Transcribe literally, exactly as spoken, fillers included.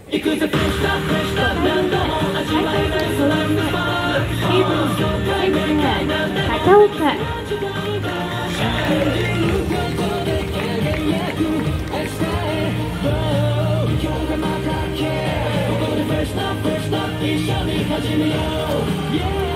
行くぜフレッシュだフレッシュだ何度も味わえない空のスパーク気分爽快でかいなんだ片岡一緒に始めよう